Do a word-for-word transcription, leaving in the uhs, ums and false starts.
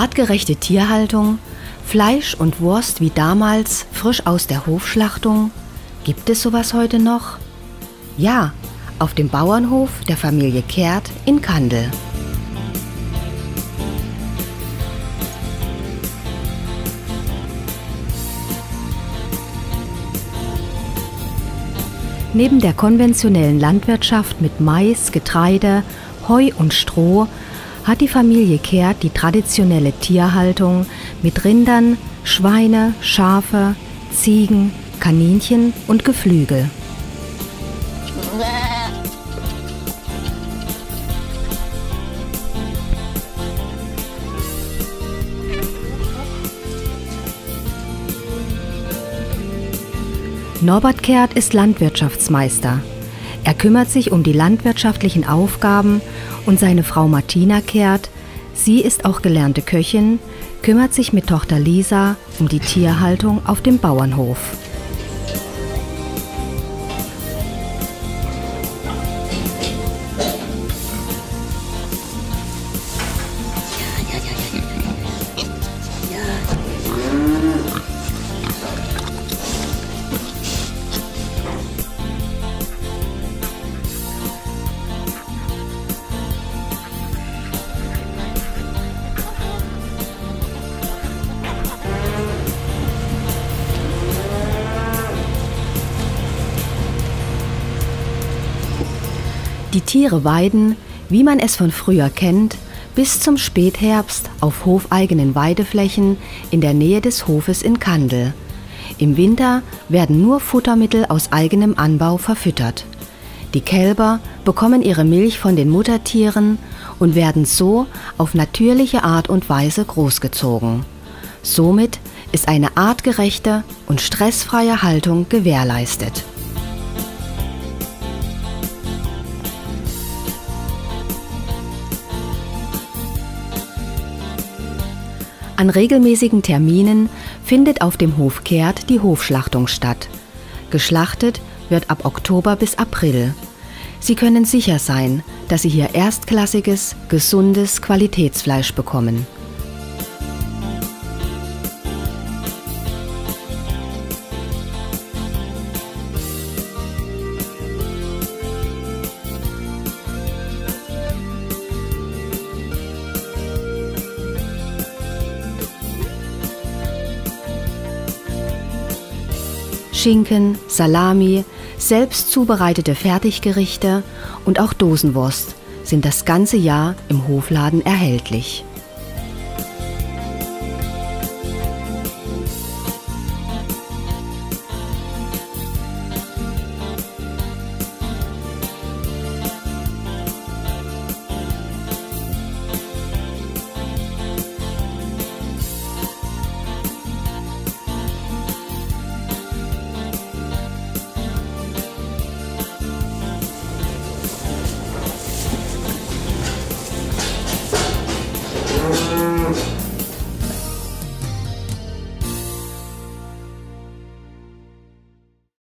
Artgerechte Tierhaltung, Fleisch und Wurst wie damals, frisch aus der Hofschlachtung. Gibt es sowas heute noch? Ja, auf dem Bauernhof der Familie Kehrt in Kandel. Neben der konventionellen Landwirtschaft mit Mais, Getreide, Heu und Stroh hat die Familie Kehrt die traditionelle Tierhaltung mit Rindern, Schweine, Schafe, Ziegen, Kaninchen und Geflügel. Norbert Kehrt ist Landwirtschaftsmeister. Er kümmert sich um die landwirtschaftlichen Aufgaben und seine Frau Martina Kehrt, sie ist auch gelernte Köchin, kümmert sich mit Tochter Lisa um die Tierhaltung auf dem Bauernhof. Die Tiere weiden, wie man es von früher kennt, bis zum Spätherbst auf hofeigenen Weideflächen in der Nähe des Hofes in Kandel. Im Winter werden nur Futtermittel aus eigenem Anbau verfüttert. Die Kälber bekommen ihre Milch von den Muttertieren und werden so auf natürliche Art und Weise großgezogen. Somit ist eine artgerechte und stressfreie Haltung gewährleistet. An regelmäßigen Terminen findet auf dem Hof Kehrt die Hofschlachtung statt. Geschlachtet wird ab Oktober bis April. Sie können sicher sein, dass Sie hier erstklassiges, gesundes Qualitätsfleisch bekommen. Schinken, Salami, selbst zubereitete Fertiggerichte und auch Dosenwurst sind das ganze Jahr im Hofladen erhältlich.